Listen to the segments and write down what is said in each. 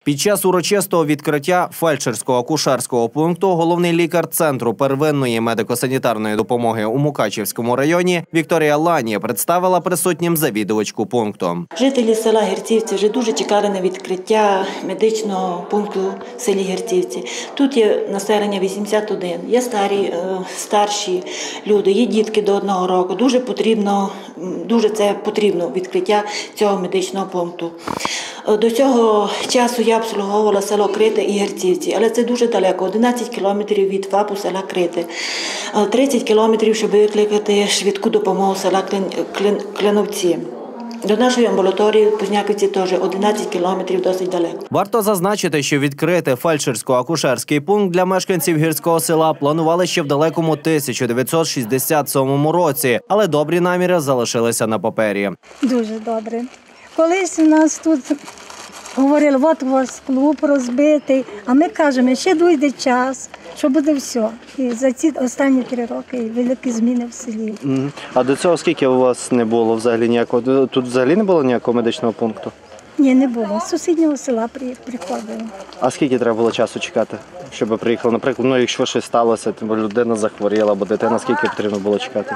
Під час урочистого відкриття фельдшерсько-акушерського пункту головний лікар Центру первинної медико-санітарної допомоги у Мукачівському районі Вікторія Лані представила присутнім завідувачку пункту. Жителі села Герцівці вже дуже чекали на відкриття медичного пункту в селі Герцівці. Тут є населення 81, є старші люди, є дітки до 1 року. Дуже це потрібно відкриття цього медичного пункту. До цього часу я обслуговувала село Крите і Герцівці, але це дуже далеко, 11 кілометрів від ФАПу села Крите, 30 кілометрів, щоб викликати швидку допомогу села Кляновці. До нашої амбулаторії в Позняківці теж 11 кілометрів, досить далеко. Варто зазначити, що відкрити фельдшерсько-акушерський пункт для мешканців гірського села планували ще в далекому 1967 році, але добрі наміри залишилися на папері. Дуже добре. Колись у нас тут говорили, от у вас клуб розбитий, а ми кажемо, ще дійде час, що буде все. І за ці останні 3 роки великі зміни в селі. А до цього скільки у вас не було взагалі ніякого? Тут взагалі не було ніякого медичного пункту? Ні, не було. З сусіднього села приходили. А скільки треба було часу чекати, щоб приїхали? Наприклад, якщо щось сталося, бо людина захворіла, або дитина, скільки потрібно було чекати?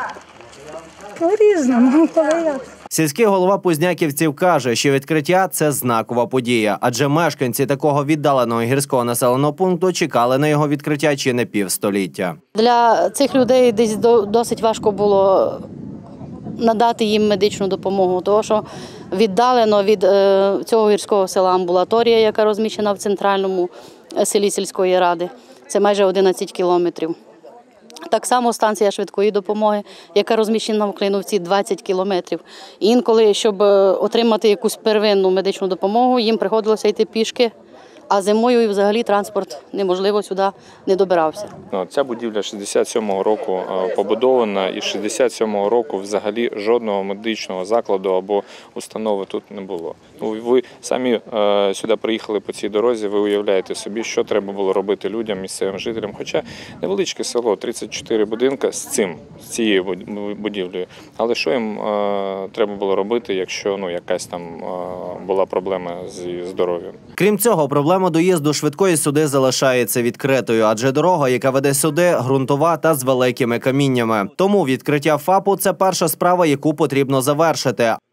По-різному, коли як. Сільський голова Позняківців каже, що відкриття – це знакова подія, адже мешканці такого віддаленого гірського населеного пункту чекали на його відкриття чи не півстоліття. Для цих людей десь досить важко було надати їм медичну допомогу, тому що віддалено від цього гірського села амбулаторія, яка розміщена в центральному селі сільської ради, це майже 11 кілометрів. Так само станція швидкої допомоги, яка розміщена в Клиновці, 20 кілометрів. Інколи, щоб отримати якусь первинну медичну допомогу, їм приходилося йти пішки, а зимою взагалі транспорт неможливо сюди не добирався. Ця будівля 67-го року побудована, і 67-го року взагалі жодного медичного закладу або установи тут не було. Ви самі сюди приїхали по цій дорозі, ви уявляєте собі, що треба було робити людям, місцевим жителям. Хоча невеличке село, 34 будинка з цією будівлею. Але що їм треба було робити, якщо якась там була проблема зі здоров'ям? Крім цього, проблема доїзду швидкої сюди залишається відкритою, адже дорога, яка веде сюди, ґрунтова та з великими каміннями. Тому відкриття ФАПу – це перша справа, яку потрібно завершити.